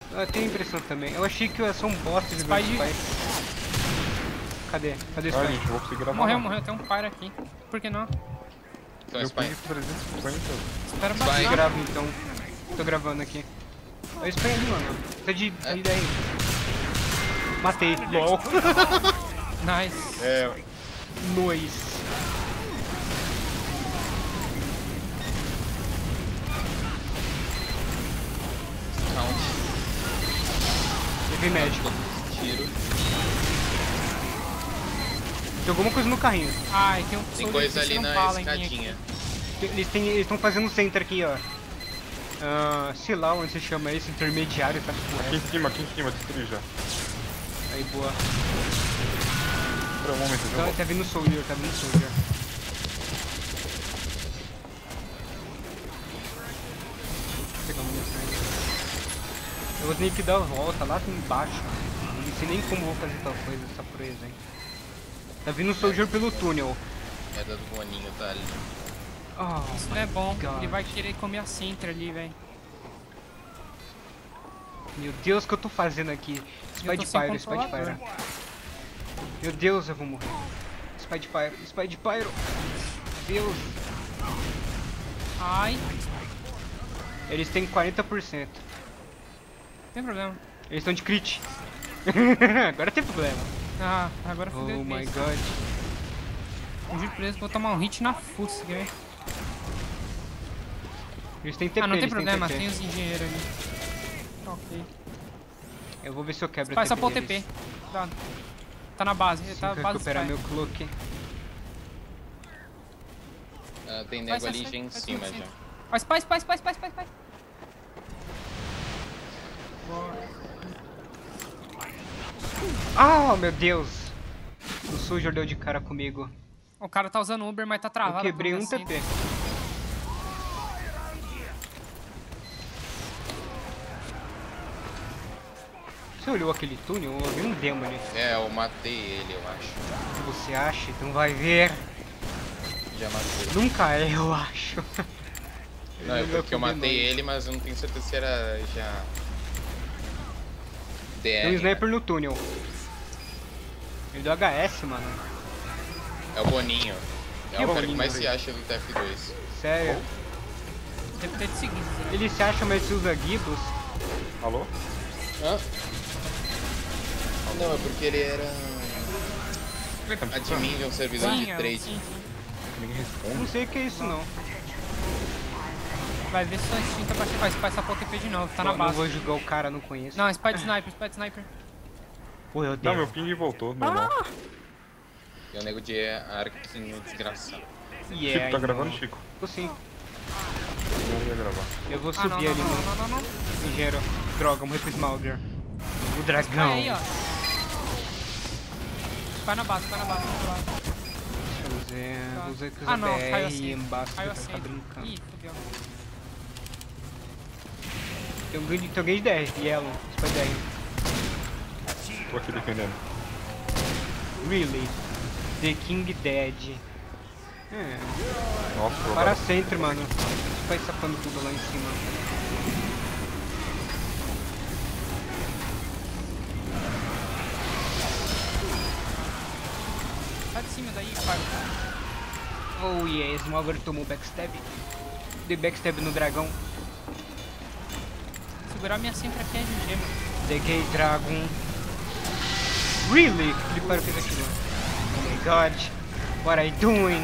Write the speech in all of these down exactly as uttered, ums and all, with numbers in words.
Eu tenho a impressão também. Eu achei que eu ia ser um bosta de Spy de... Spy. Cadê? Cadê o Ah, Spy? gente, eu vou conseguir gravar. Morreu, nada. morreu, tem um Pyre aqui. Por que não? Então, Meu Spy. ping trezentos e cinquenta. Espera Spy. Eu baixar. gravo então. Tô gravando aqui. Olha o Spy ali, mano. Tá de É. ali daí. Matei. LOL. Nice. É, Nois. Count. Levei médico. Tiro. Tem alguma coisa no carrinho. Ai, tem um Tem soldier coisa aqui, ali não na fala em mim escadinha. Eles têm, eles estão fazendo center aqui, ó. Ah, sei lá onde você chama isso, intermediário, tá aqui porra. em cima, aqui em cima, destruí já. Aí, boa. Espera um momento, eu já Tá, volto. tá vindo soldier, tá vindo soldier. Vou pegar uma mensagem. Eu vou ter que dar a volta lá embaixo. Não sei nem como vou fazer tal coisa, essa proeza, hein. Tá vindo soldier pelo túnel. É do Boninho, tá ali. Oh, Isso não é bom. God. Ele vai querer comer a Sintra ali, velho. meu Deus, o que eu tô fazendo aqui? Spy de Pyro, Spy de Pyro. Meu Deus, eu vou morrer. Spy de Pyro, Spy de Pyro. Deus. Ai, Eles têm quarenta por cento. não tem problema. Eles estão de crit. Agora tem problema. Ah, agora fodeu Oh my isso. god. Fugir preso, vou tomar um hit na fuça, quer ver? Eles têm T P, Ah, não tem eles têm problema, T P. tem os engenheiros ali. Ok. Eu vou ver se eu quebro Faz a só T P pôr T P. deles. Cuidado. Tá na base, Assim tá que na eu base recuperar Spy. meu cloak. Ah, tem Vai, nego ali sai, já em sai, cima sai, já. sai. Ó, Spy, Spy, Spy, Spy, Spy, Spy. Ah, meu Deus. O Soldier deu de cara comigo. O cara tá usando Uber, mas tá Eu travado. quebrei como um T assim. P. Você olhou aquele túnel? Eu vi um demo ali. É, eu matei ele, eu acho. O que você acha? Então vai ver. Já matei. Nunca é, eu acho. Não, é Ele porque eu vai matei comer ele, mas eu não tenho certeza se era já... D nós. R. Tem um sniper no túnel. Ele deu H S, mano. É o Boninho. É Que o cara que Boninho, mais se velho? acha do T F dois. Sério. Deve ter de seguinte. né? Ele se acha, mas se usa Gibbs. Alô? Hã? Não, é porque ele era admin de um servidor Sim, de é, trade. sim, sim. Ninguém Eu responde. não sei o que é isso, não. Vai ver se sua extinta pra Ó, Spy só pôr T P de novo, tá na Eu não base. vou julgar o cara, não conheço. Não, Spy de Sniper, Spy de Sniper. Pô, eu Não, odeio. meu ping voltou, normal. E o nego de arquinho desgraçado. Yeah, Chico, tá I gravando, know. Chico? Tô sim. Não ia gravar. Eu vou Ah, não, subir não, ali não, no não, não, não, não. engenheiro. Droga, morri pro Smalder. O Spy dragão. aí, ó. Spy na base, Spy na base, Spy na base. Vamos ver. Tá. Vou usar Ah, não, B caiu R assim. e embaixo Caiu pra assim. ficar brincando. Ih, fodeu. Tem alguém, tem alguém de D R, Yellow. Spy D R. Tô aqui defendendo. Really? The King Dead. É. Nossa, Para roubaram. centro, mano. Spy safando tudo lá em cima. Sai de cima daí, Spy. Oh yeah, Smalder tomou backstab. Dei backstab no dragão. Segurar minha Sintra aqui é G G, mano. The Gay Dragon. Really? Ele parou fez aquilo. Oh my god. What are you doing?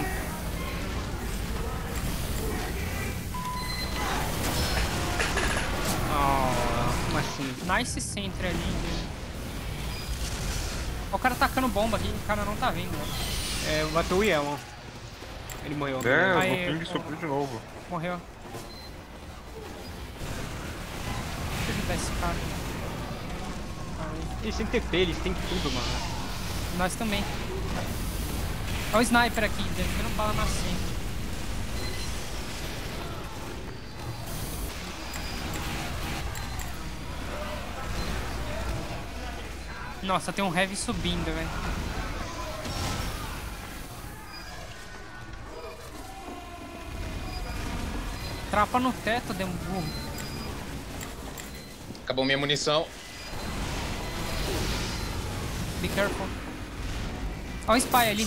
Oh, como assim? Nice Sintra ali, velho. Ó, o cara tacando bomba aqui, o cara não tá vendo, ó. É, matou o Yellow. Ele morreu. É, Aí, o meu ping ó. subiu de novo. Morreu. Deixa eu ajudar esse cara. Aí. Eles têm T P, eles têm tudo, mano. Nós também. Olha o sniper aqui, descendo bala na Sintra. Nossa, tem um heavy subindo, velho. Trapa no teto, deu um burro. Acabou minha munição. Be careful. Olha o Spy ali.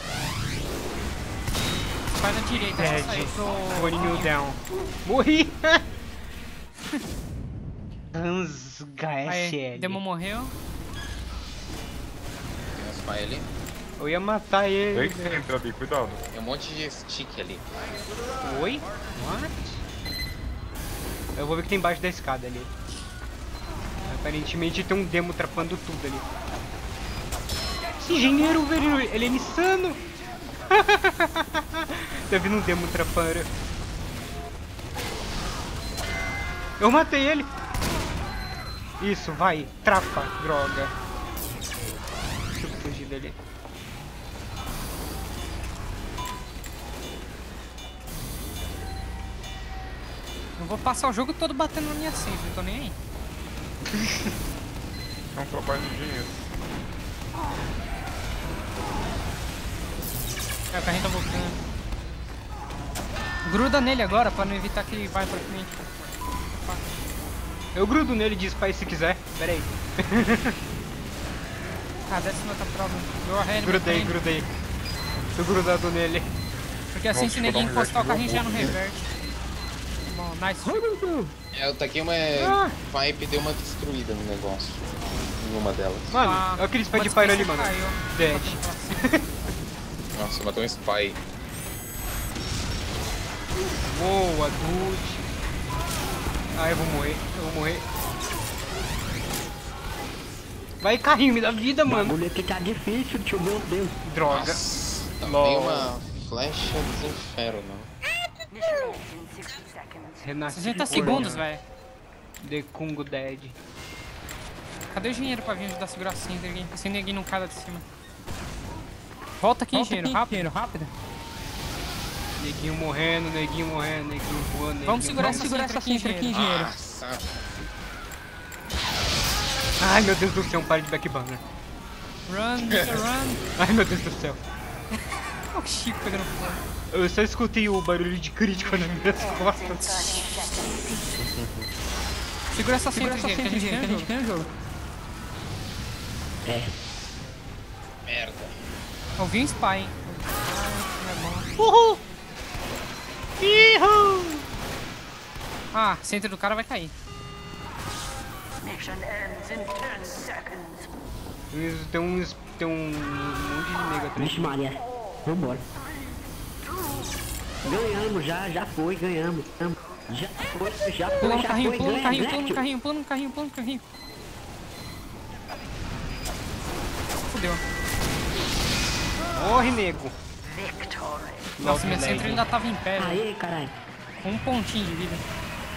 Spy na direita, Dead. só saiu pro... One new down. Morri! Ansga Aí, S L. Demo morreu. Tem um spy ali. Eu ia matar ele. Vem que você entra ali, cuidado. Tem um monte de stick ali. Oi? What? Eu vou ver o que tem embaixo da escada ali. Aparentemente tem um demo trapando tudo ali. Esse engenheiro, velho, ele é insano! Tá vindo um demo trapando. Eu matei ele! Isso, vai, trapa, droga. Deixa eu fugir dele. Eu vou passar o jogo todo batendo na minha save, não tô nem aí. É um trabalho de dinheiro. É, o carrinho tá voltando. Gruda nele agora, pra não evitar que ele vai pra frente. Eu grudo nele de spy se quiser. Pera aí. Ah, desce na outra prova. Go ahead, Grudei, my friend. grudei. Tô grudado nele. Porque assim, Nossa, se vou dar ninguém um encostar o reverte carrinho já não no reverte. Bom, nice. É, eu taquei uma Ah. pipe e deu uma destruída no negócio. Em uma delas. Mano, Ah, olha aquele spy uma de pyro ali, dispensa mano. caiu. Dead. Nossa, matou um spy. Boa, dude. Ah, eu vou morrer. Eu vou morrer. Vai, carrinho, me dá vida, O mano. bagulho aqui tá difícil, tio, meu Deus. Droga. Nossa, tá Lol. bem uma flecha dos infernos. Renasci. sessenta segundos, velho. The Kungo Dead. Cadê o engenheiro pra vir ajudar a segurar assim, ninguém, sem ninguém não cai lá de cima? Volta aqui, engenheiro, rápido, rápido. Neguinho morrendo, neguinho morrendo, neguinho voando. Neguinho Vamos segurar voando. essa segurar essa cinta aqui, engenheiro. Nossa, Ai, meu Deus do céu, um par de backburner. Run, nigga, run. Ai, meu Deus do céu. Olha o Chico pegando fogo. Eu só escutei o barulho de crítico nas minhas costas. Segura essa cinta, engenheiro, que a gente ganha o jogo. um jogo. É. merda. Ouvi um spy, hein. Ai, é bom. Uhul! Ihul! Ah, centro do cara vai cair. Isso, Tem uns. Tem um monte de nega atrás. Vixe Maria. Vambora. Ganhamos, já, já foi, ganhamos. ganhamos. Já foi, já foi, Pula no já carrinho, foi, pula no ganha, carrinho, ganha, pula no tio. carrinho, pula no carrinho, pula no carrinho. Fudeu. Morre, nego! Nossa, minha centro ainda tava em pé, velho. Aê, caralho. Com um pontinho de vida.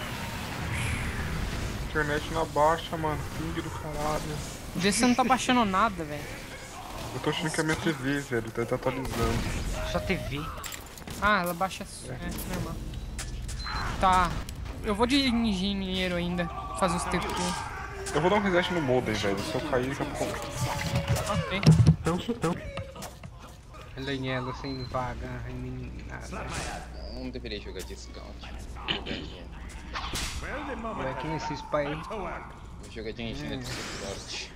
Internet na baixa, mano. Ping do caralho. Vê se você não tá baixando nada, velho. Eu tô achando que é minha T V, velho. Tá atualizando. Só T V. Ah, ela baixa. É, normal. Tá. Eu vou de engenheiro ainda. Fazer os T P. Eu vou dar um reset no modem, velho. Se eu cair, já pouco. Ok. Não, se não. Lanhelo sem vaga, nem nada. Não deveria jogar de scout. Vai aqui nesse spy aí. Vou jogar de engine de suporte.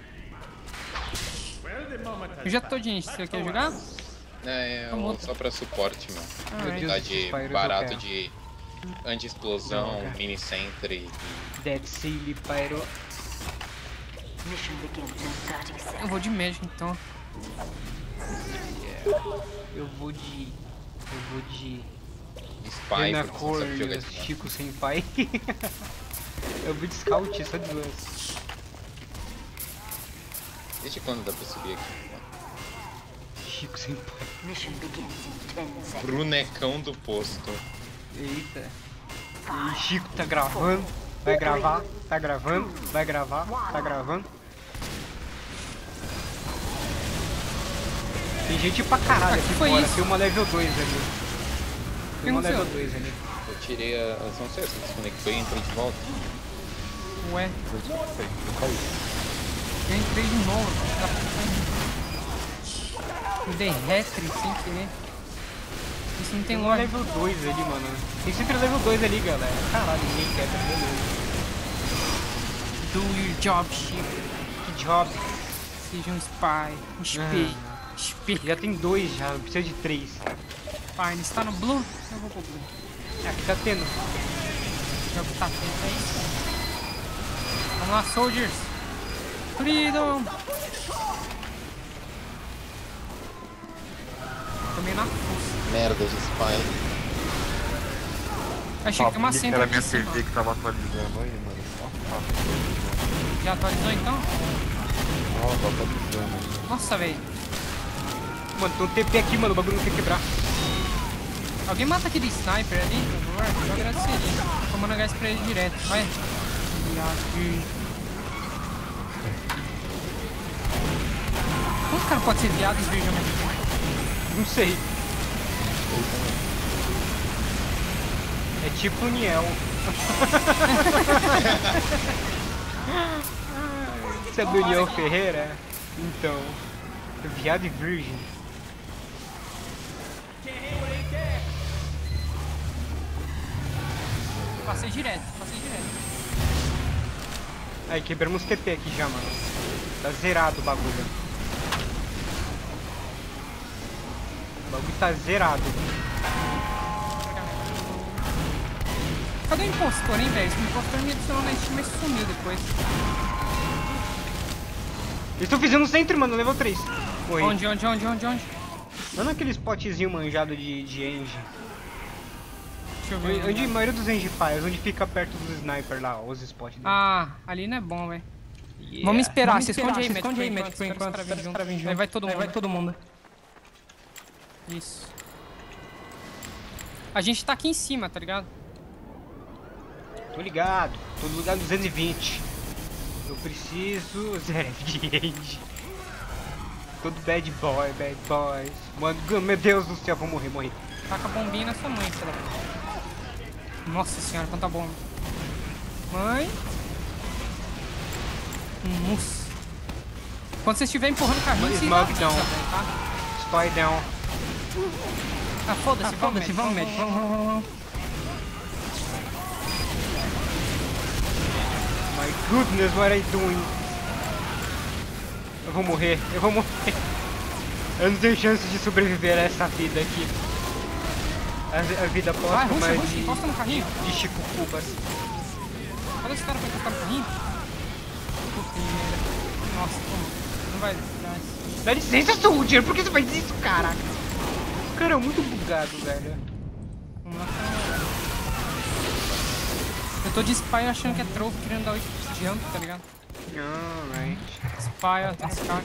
Eu já tô de enche. Você quer jogar? É, eu Vamos. só pra suporte, meu. Alright. Tá de Spyro eu barato quero. de anti-explosão, Droga. mini sentry. Dead Silly Pyro. Eu vou de Magic então. Eu vou de. Eu vou de. Spy, Ana porque você Cor, sabe jogar de Chico sem pai. Eu vou de Scout, só de duas. Desde quando dá pra subir aqui? Chico sem pai. Brunecão do posto. Eita. E Chico tá gravando. Vai gravar. Tá gravando. Vai gravar. Tá gravando. Tem gente pra caralho Ah, que aqui foi fora. isso? Tem uma level dois ali. que Tem uma aconteceu? level dois ali. Eu tirei a. Não sei se desconectou e entrei de volta. Ué, Eu desconectei, eu caí. eu entrei de novo. Dá pra Me dei retri sem querer. Isso não tem Tem uma lógica. level dois ali, mano. Tem sempre level dois ali, galera. Caralho, ninguém quer, tá beleza. Do your job, Chico. Que job. Seja um spy. Um spy. Ah. Spy. Já tem dois já, precisa de três. Fine, está no blue? Eu vou pro blue. É, aqui tá tendo. O jogo tá tendo, é isso. Vamos lá, soldiers. Freedom. Tomei na força. Merda de spy. Achei que tem uma Sabia cena que era aqui minha em cima. T V que tava atualizando aí, mano. Safado. Já atualizou então? Ó, tá atualizando aí. Nossa, velho. Mano, tem um T P aqui, mano, o bagulho não quer quebrar. Alguém mata aquele sniper ali, por favor? Eu agradeceria. Tomando H S pra ele direto. Vai. Viado. Como o cara pode ser viado e virgem ao mesmo tempo? Não sei. É tipo o Niel. Sabe o Niel Ferreira? Então, viado e virgem. Passei direto, passei direto. Aí, quebramos T P aqui já, mano. Tá zerado o bagulho. O bagulho tá zerado. Cadê o impostor, hein, velho? Esse impostor me adicionou na Steam, mas sumiu depois. Eles estão fazendo um centro, mano, level três. Morri. Onde, onde, onde, onde, onde? Não naquele spotzinho manjado de, de Engie. Deixa eu ver. Onde a maioria dos Engie Fires, onde fica perto dos sniper lá, os spots dele. Ah, ali não é bom, velho. Yeah. Vamos esperar, Vamos se esperar, esconde aí, se Matt, esconde por aí, enquanto, Matt, por espera os enquanto, caras espera os caras virem virem junto. Aí vai todo Aí mundo. vai todo mundo. Isso. A gente tá aqui em cima, tá ligado? Tô ligado, tô no lugar duzentos e vinte. Eu preciso zero de Engie. Todo bad boy, bad boys. Mano, meu Deus do céu, vou morrer, morrer. Taca a bombinha na sua mãe, sei lá. Nossa senhora, quanta bomba. Mãe. Nossa. Quando você estiver empurrando o carrinho, você Smoke dá down. avisa, velho, tá? Spy down. Ah, foda-se, Ah, vamos, foda-se, Matt, vamos, Matt, vamos, vamos, vamos. My goodness, what are you doing? Eu vou morrer, eu vou morrer. Eu não tenho chance de sobreviver a essa vida aqui. A, a vida Vai, póstuma ruxa, ruxa, de, encosta no carrinho. de Chico Cubas. Cadê esse cara pra encostar no carrinho? Puta merda. Nossa, como? Não vai dar isso. Dá licença, Soldier, por que você faz isso, caraca? O cara é muito bugado, velho. Vamos lá. Eu tô de spy achando que é trovo, querendo dar o jump, tá ligado? Alright. Spy, ó, tem esse cara.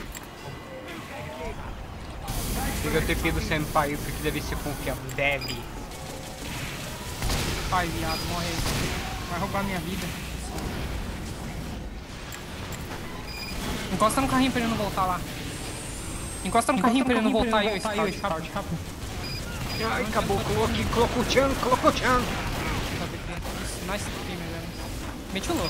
Pega o T P do Senpai, porque deve ser confiável. Deve. Pai, viado, morre aí. Vai roubar minha vida. Encosta no carrinho pra ele não voltar lá. Encosta no carrinho pra ele não voltar aí, o scout, rápido, rápido. Ai, acabou, coloquei, colocou o Chan, colocou o Chan. Isso, nice time, velho. Mete o louco.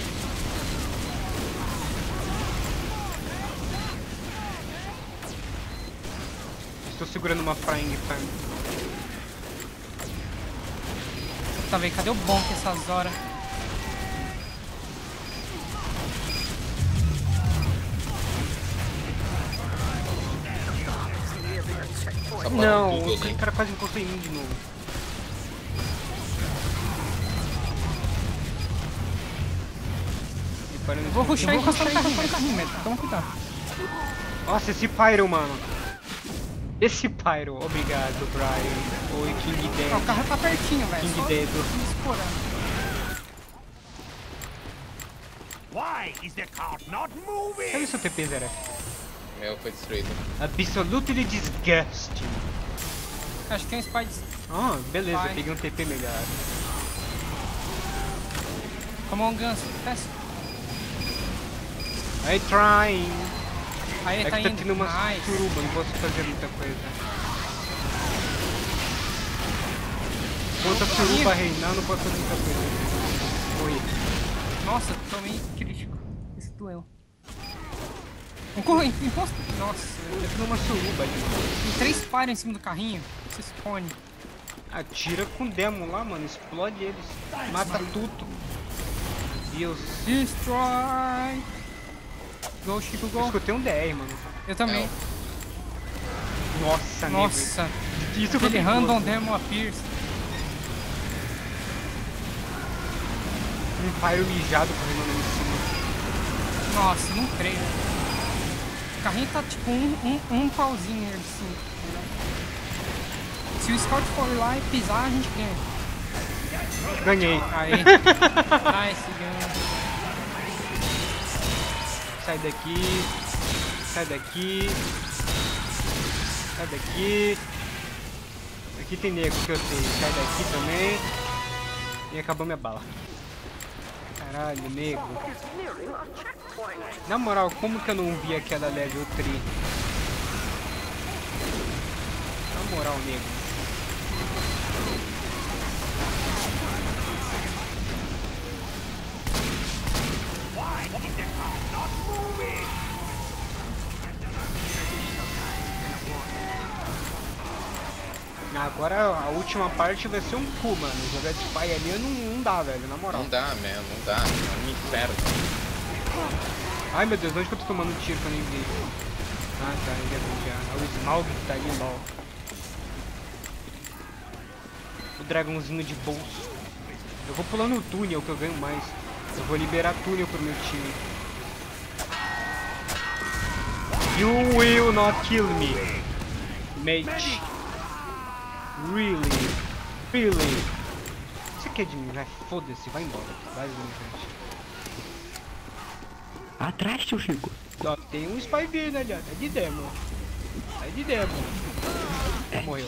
Estou segurando uma frying pan. Tá vendo? Cadê o bom que essas horas? Só para Não, tudo o ali. cara quase encostou em mim de novo. E parando Eu vou de- rushar e Eu vou encostar no rushar e carrinho. encostar no carrinho, Matt. Toma cuidado. Nossa, esse Pyro, mano. Esse Pyro, obrigado, Brian. Oi, King Ó, o Dead. carro tá pertinho, velho. King Só Dedo. me explorando. Why is the cart not moving? Cadê seu T P, Zé? Meu foi destruído. Absolutely disgusting. Acho que tem um spy de... Ah, beleza, Vai. peguei um T P melhor. Come on, Guns. Desce. I trying. Aí, É tá que tá indo. tendo uma Nice. suruba, não posso fazer muita coisa. Enquanto a suruba reinar, não posso fazer muita coisa. Oi. Nossa, tomei crítico. Esse doeu. Um corre, imposto. Nossa, Tá tendo uma suruba ali. tem três pares em cima do carrinho. Você spawn. Atira com demo lá, mano. Explode eles. Mata tudo. Deus. Destroy! Go, Chico, Eu go. escutei um D R, mano. Eu também. Nossa, Nossa. nego. Isso foi Aquele perigoso. random demo appears. Um Pyro mijado correndo ali em cima. Nossa, não creio. O carrinho tá tipo um, um, um pauzinho assim. Se o Scout for lá e pisar, a gente ganha. Ganhei. Aí. Nice, ganha. Sai daqui. Sai daqui. Sai daqui. Aqui tem nego que eu sei. Sai daqui também. E acabou minha bala. Caralho, nego. Na moral, como que eu não vi aquela level três? Na moral, nego. Agora a última parte vai ser um cu, mano. Jogar de spy ali não, não dá, velho, na moral. Não dá, man, não dá. É um inferno. Ai meu Deus, onde que eu tô tomando tiro que eu nem vi? Ah tá, já vi já. É o Smaug que tá ali, lol. O dragãozinho de bolso. Eu vou pulando o túnel que eu ganho mais. Eu vou liberar túnel pro meu time. You will not kill me, mate. Really? Really? Você quer de mim? Vai, foda-se, vai embora. Vai, gente. Atrás, tio Chico. Ó, tem um spy vindo ali, ó. É de demo. É de demo. Morreu.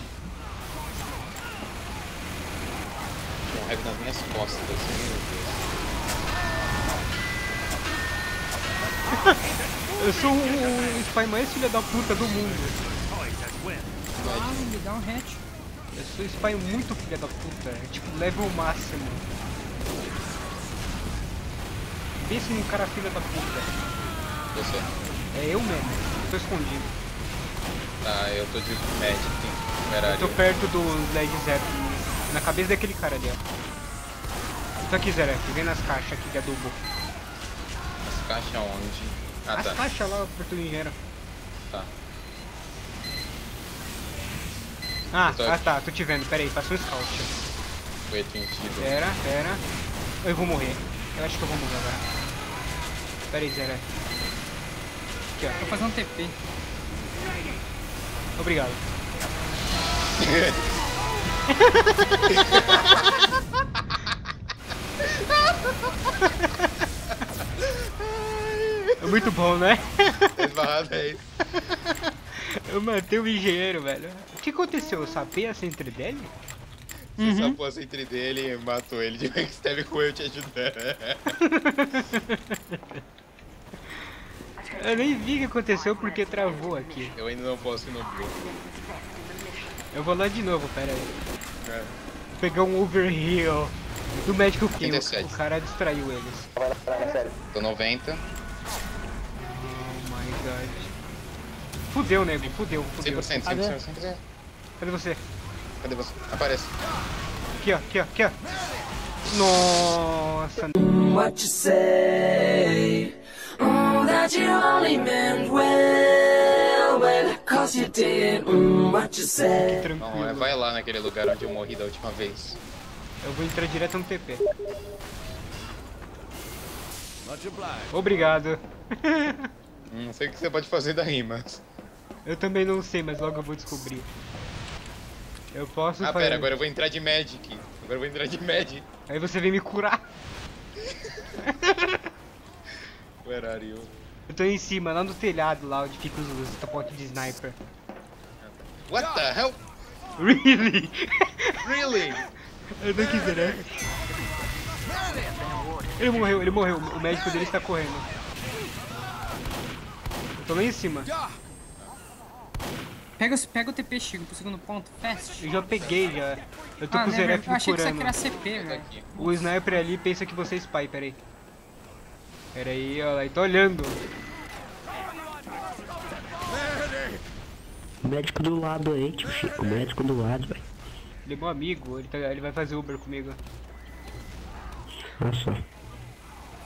Um rego nas minhas costas, assim, meu Deus. Eu sou o, o spy mais filha da puta do mundo. Ah, me dá um hatch. Eu sou spy muito filha da puta. É tipo level máximo. Pensa num cara filha da puta. Você? É eu mesmo. Tô escondido. Tá, eu tô de Magic. Eu Caralho. tô perto do Led Zeppelin. Na cabeça daquele cara ali, ó. Tô aqui, Zé. Vem nas caixas aqui de adubo. As caixas onde? Ah, As tá. caixas lá, Porto Engenheiro. Tá. Ah, Eu tô ah aqui. tá, tô te vendo. Pera aí, passa um scout. Foi atingido. Pera, pera. Eu vou morrer. Eu acho que eu vou morrer agora. Pera aí, Zé. Aqui, ó. Tô fazendo T P. Obrigado. É muito bom, né? Esbarrado aí. Eu matei o engenheiro, velho. O que aconteceu? Eu sapei a centro dele? Você sapou a centro dele e matou ele de backstab com eu te ajudando. Eu nem vi o que aconteceu porque travou aqui. Eu ainda não posso ir no Blue. Eu vou lá de novo, pera aí. É. Vou pegar um overheal do Magical Kill. trinta e sete. O cara distraiu eles. Tô noventa. Oh my god. Fudeu, nego. Fudeu, cem fudeu. por cento, cem por cento, cem por cento. Cadê você? Cadê você? Aparece. Aqui, ó. Aqui, ó. Aqui, ó. Nossa. What you say? Mm, that you only meant well, well, cause you did. Mm, what you say? Não, é, Tranquilo. vai lá naquele lugar onde eu morri da última vez. Eu vou entrar direto no T P. Obrigado. Hum, Não sei o que você pode fazer daí, mas... Eu também não sei, mas logo eu vou descobrir. Eu posso Ah, fazer... pera, agora eu vou entrar de Magic. Agora eu vou entrar de Magic. Aí você vem me curar. Where are you? Eu tô em cima, lá no telhado, lá onde fica os, os tapotes de sniper. What the hell? Really? Really? Eu não quis, né? Ele morreu, ele morreu. O médico dele está correndo. Eu tô lá em cima. Pega, o- pega o T P, Chico, pro segundo ponto. Fast. Eu já peguei, já. Eu tô Ah, com o né, Zeref eu me achei que você curando. queria C P, velho. Aqui. O sniper ali pensa que você é spy, peraí. Peraí, ó lá, tô olhando. O médico do lado aí, tio Chico. O médico do lado, velho. Ele é meu amigo, ele, tá- ele vai fazer Uber comigo. Olha só.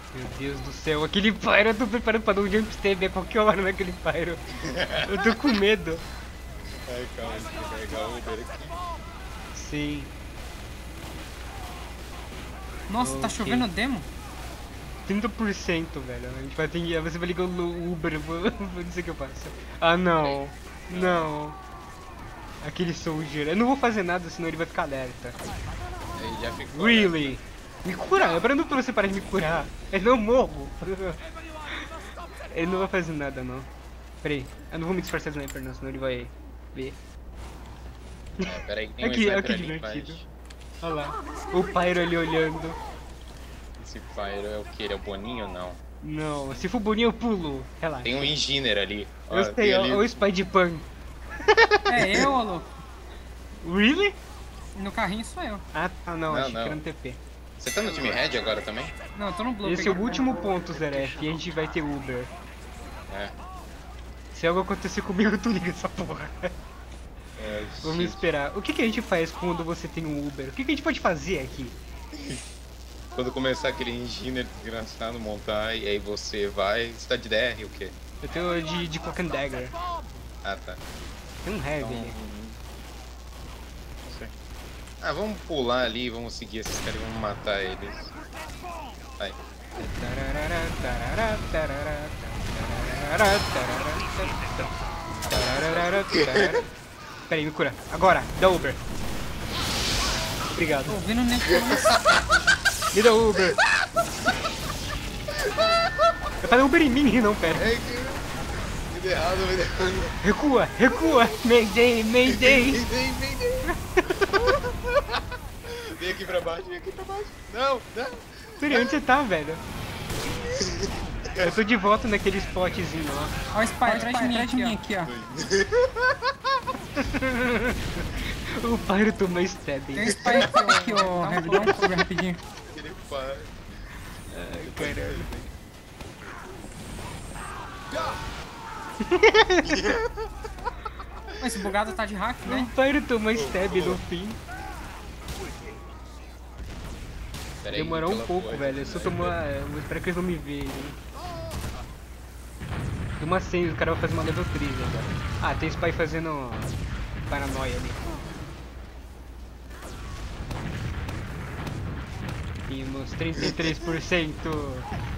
Meu Deus do céu, aquele Pyro, eu tô preparando pra dar um jump stab a qualquer hora naquele Pyro. Eu tô com medo. Ai, calma, deixa eu carregar o Uber aqui. Sim. Nossa, tá Ok. chovendo demo? trinta por cento, velho. A gente vai ter que... Você vai ligar o Uber, eu vou, vou dizer que eu faço. Ah, não. Não. Aquele Soldier. Eu não vou fazer nada, senão ele vai ficar alerta. Aí já ficou. Really? Me curar, eu prendo pra você parar de me curar. Eu não morro. Ele não vai fazer nada, não. Peraí, eu não vou me disfarçar de sniper, não, senão ele vai ver. É, peraí, que tem um Aqui, sniper aqui ali divertido. embaixo. Olha lá, o Pyro ali olhando. Esse Pyro é o que? Ele é o Boninho ou não? Não, se for bonito eu pulo. Relaxa. Tem um Enginner ali. Ó, Eu sei, tem ó, ali- o Spider-Pan. É eu, ô louco. Really? No carrinho sou eu. Ah, tá, não, Não, achei não. que era no T P. Você tá no time Red agora também? Não, eu tô no Blue. Esse é o peguei- último ponto, Zeref, e a gente vai ter Uber. É. Se algo acontecer comigo, tu liga essa porra. É, Vamos gente. esperar. O que, que a gente faz quando você tem um Uber? O que, que a gente pode fazer aqui? Quando começar aquele Enginner desgraçado montar e aí você vai. Você tá de D R o quê? Eu tenho de, de Cloak and Dagger. Ah, tá. Tem um heavy Então, ali. não sei. Ah, vamos pular ali, vamos seguir esses caras e vamos matar eles. Vai. Tararara, tararara, tararara, tararara, tararara, tararara. Pera aí, me cura. Agora, dá Uber. Obrigado. Tô ouvindo nem Me dá Uber. É pra dar Uber em mim, não, pera. É que. Me deu errado, me deu errado. Recua, recua. Mayday, Mayday. Vem, vem, vem, vem. Vem aqui pra baixo, vem aqui pra baixo. Não, não. Pera aí, onde você tá, velho? Eu tô de volta naquele spotzinho lá. Ó o Spy atrás de mim aqui, aqui, ó. O Pyro tomou stab. Tem um Spy aqui, aqui, ó. Heavy, dá um cover rapidinho. Aquele pai. Ai, caralho. Mas esse bugado tá de hack, O né? Pyro tomou stab no fim. Pera aí, Demorou um pela pouco, porra, velho. Eu só tomou. Eu vou esperar que eles não me vejam. Uma senha, o cara vai fazer uma level três agora. Ah, tem Spy fazendo paranoia ali. Temos trinta e três por cento.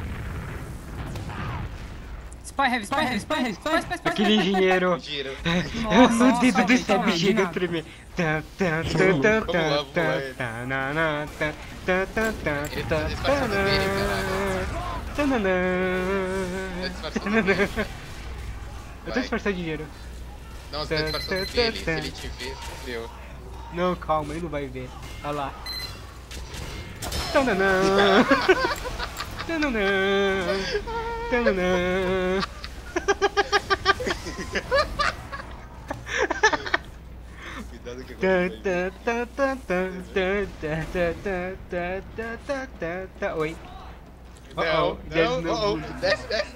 Spy Heavy, Spy Heavy, Spy Heavy, Spy, Spy, Spy, Spy. Aquele engenheiro. Giro. Nossa, O dedo do velho, stab imagina. chega a tremer. Tá, tá, tá, tá, Vamos lá, vamos tá, lá. tá, na, na, tá, tá, tá, tá, Ele tá, tá disfarçando tá, dele, tá, na, na. Tá disfarçando Tá, na, na. dele. Eu tô Vai. disfarçando dinheiro. Não, você tá disfarçando Tá, dele. tá, Se tá. ele te ver, fudeu. Não, calma, ele não vai ver. Olha lá. Tananã. Tananã. Tananã. Cuidado que Tá, agora tá, tá, tá, tá, tá, tá, tá, tá, tá, tá, tá. Oi. vai. Uh-oh, Não, there's não, no oh, oh. good. Desce, desce.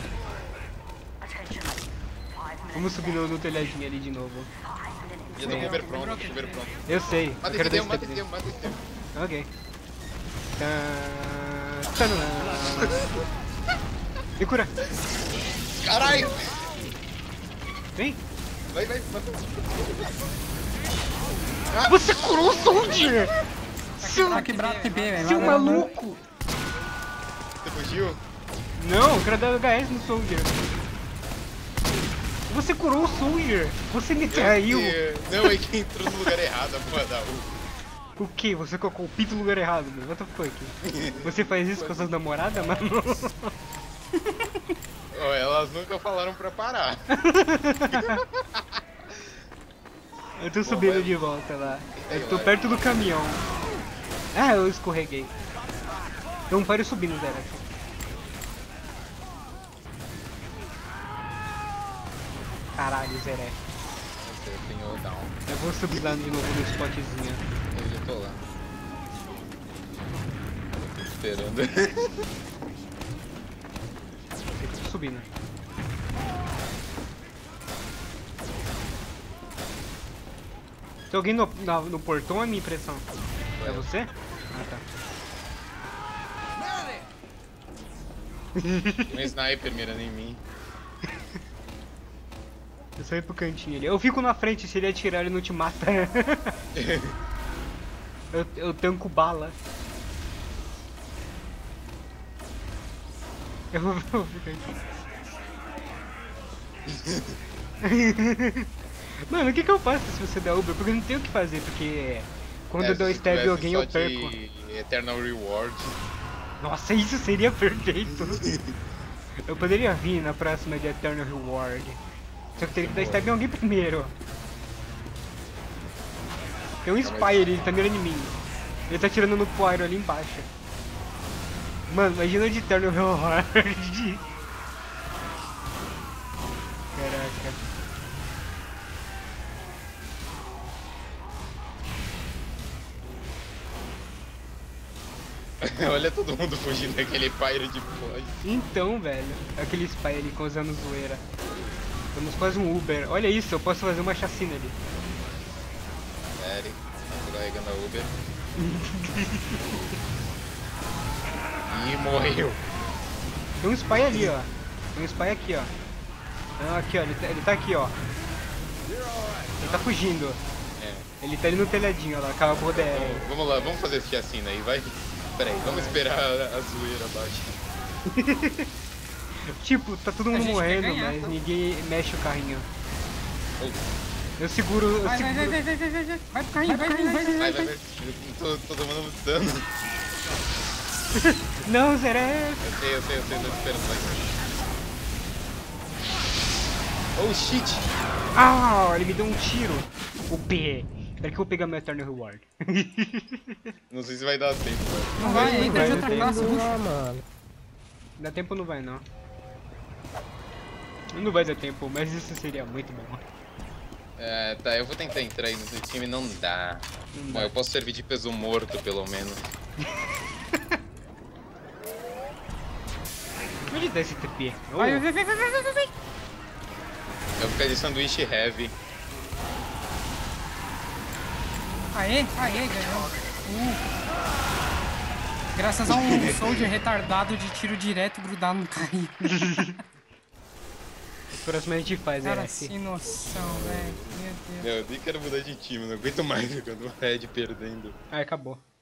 Vamos subir no, no telhadinho ali de novo. Já tem cover pronto, cover pronto. Eu sei. Eu Mata quero esse dar demo, mata esse step demo, mata esse demo. Ok. Tá, tananã. Me cura. Caralho! Vem. Vai, vai, mata. Você curou o Soldier! Seu, Tá quebrado T P, velho. seu Vai, vai, vai. maluco! Você fugiu? Não, eu quero dar H S no Soldier. Você curou o Soldier! Você me traiu! É, Não, é que entrou no lugar errado, a porra da rua. O que? Você colocou o pinto no lugar errado, mano? What the fuck? Você faz isso com suas namoradas, mano? Oh, elas nunca falaram pra parar. Eu tô subindo vai. de volta lá. Sei Eu tô lá. perto do caminhão. Ah, eu escorreguei. Tem um Pyro subindo, Zé. Caralho, Zeré. Nossa, eu tenho down. Eu vou subir lá de novo no spotzinho. Eu já tô lá. Eu tô esperando. Tô subindo. Tem alguém no, na- no portão, é minha impressão? É você? Ah, tá. Um sniper mirando em mim. Eu só ir pro cantinho ali. Eu fico na frente, se ele atirar ele não te mata. eu, eu tanco bala. Eu vou, vou ficar aqui. Mano, o que que eu faço se você der Uber? Porque eu não tenho o que fazer, porque quando É, eu dou se stab em tivesse alguém só eu perco. de Eternal Reward. Nossa, isso seria perfeito. Eu poderia vir na próxima de Eternal Reward. Só que eu teria que dar stab em alguém primeiro. Tem um Spire, ele tá mirando em mim. Ele tá tirando no Pyro ali embaixo. Mano, imagina de Eternal Reward. Caraca. Olha todo mundo fugindo daquele Pyro de pós. Então, velho, aquele Spy ali causando zoeira. Temos quase um Uber. Olha isso, eu posso fazer uma chacina ali. Sério, tá carregando a Uber. Ih, morreu. Tem um Spy ali, ó. Tem um Spy aqui, ó. Ah, aqui, ó. Ele tá, ele tá aqui, ó. Ele tá fugindo. É. Ele tá ali no telhadinho, ó lá, acabou a B R. Bom, vamos lá, vamos fazer esse chacina aí, vai. Pera aí, vamos esperar a, a zoeira abaixo. Tipo, tá todo A mundo gente quer morrendo, ganhar, mas tá? ninguém mexe o carrinho. Oh, Eu seguro, eu Vai, vai, vai, seguro. vai, vai, vai, vai, vai. Vai pro carrinho, vai, vai, vai, vai, vai, vai. vai, vai. Tô, tô tomando dano. Não, Zeref! Eu sei, eu sei, eu sei, tô esperando, vai. Oh shit! Ah, ele me deu um tiro. O P. Espera que eu vou pegar meu Eternal Reward. Não sei se vai dar tempo, velho. Não vai, Não entra vai, de não outra tem. classe, Não ruxa. dá, mano. Dá tempo não vai não. Não vai dar tempo, mas isso seria muito bom. É, tá, eu vou tentar entrar aí no time, não dá. Não Bom, dá. eu posso servir de peso morto, pelo menos. Onde dá esse T P? Oh, Vai, vai, vai, vai, vai, vai, vai. Eu vou ficar de sanduíche heavy. Aê, aê, ganhou. Uh. Graças a um soldier retardado de tiro direto grudado no carrinho. próximo a gente faz, Cara, é. sem noção, velho. Meu Deus. Meu, eu nem quero mudar de time, não aguento mais jogando o Red perdendo. Ah, acabou.